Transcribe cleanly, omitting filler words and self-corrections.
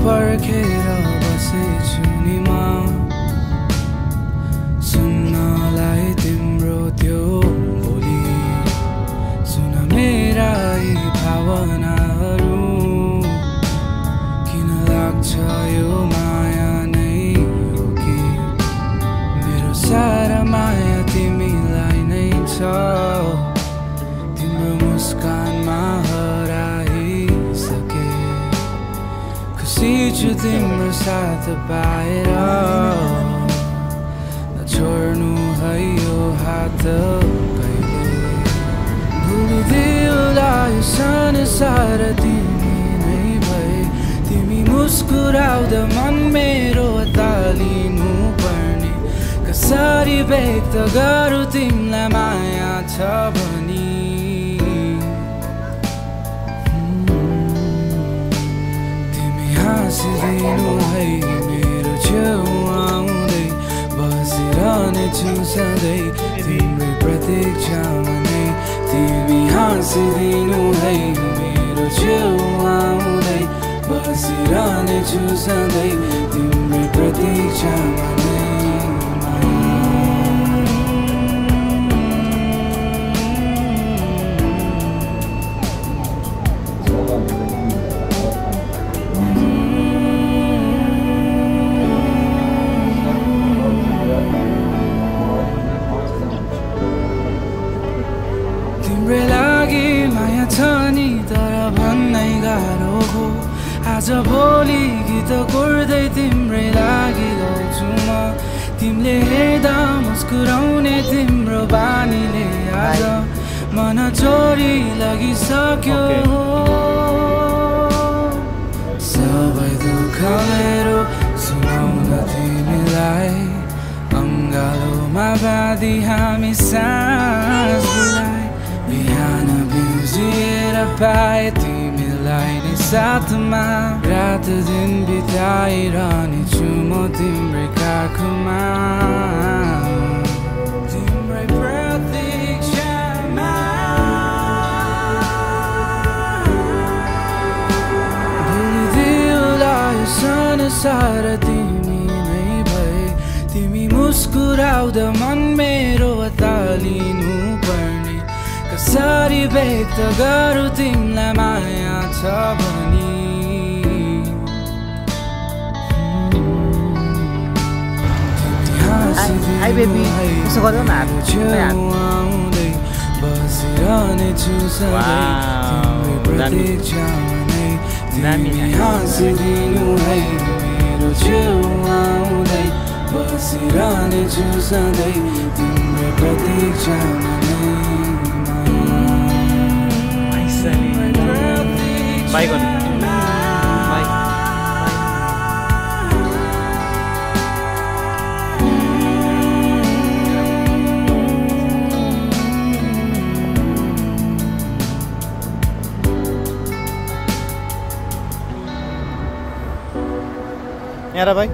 पर्खेर बसेछु नि म सुन्नलाई तिम्रो त्यो बोली सुन मेरा यी भावनाहरू किन लाग्छ यो माया नै हो कि मेरो सारा माया तिमीलाई नै छ तिम्रो मुस्कानमा हराइसके खुसी छु तिम्रो साथ पाएर नछोड्नु है यो हात कहिले भुलिदेऊला यो संसार तिमी नै भए तिमी मुस्कुराउँदा मन मेरो तालिनु पर्ने कसरी व्यक्त गरौँ तिमीलाई माया छ भनी तिमी हाँसिदिनु है मेरो छेउ आउँदै बसिरहनेछु सधैँ तिम्रै प्रतीक्षामा नै तिमी हाँसिदिनु है मेरो छेउ आउँदै बसिरहनेछु सधैँ तिम्रै प्रतीक्षामा नै तिम्रै लागि माया छ नि तर भन्नै गाह्रो हो आज भोलि गीत कोर्दै तिम्रै लागि गाउँछु म तिमीले हेर्दा मुस्कुराउने तिम्रो बानीले आज मन चोरी लगिसक्यो सबै दुःख मेरो सुनाउन तिमीलाई अङ्गालोमा बाँधी हामी सास बुलाइ बिहान बिउजिएर पाए तिमीलाई नै साथमा रात दिन बिताइरहनेछु म तिम्रै काखमा तिम्रै प्रतीक्षामा भुलिदेऊला यो संसार तिमी नै भए तिमी मुस्कुराउँदा मन मेरो तालिनु पर्ने कसरी व्यक्त गरौँ तिमीलाई माया छ भनी हाई बेबी यसो गर्दै न आउँदै बसिरहनेछु सधैँ तिम्रै प्रतीक्षामा नै तिमी हाँसिदिनु है मेरो छेउ आउँदै बसिरहनेछु सधैँ तिम्रै प्रतीक्षामा नै बाई गर्नु यहाँ भाइ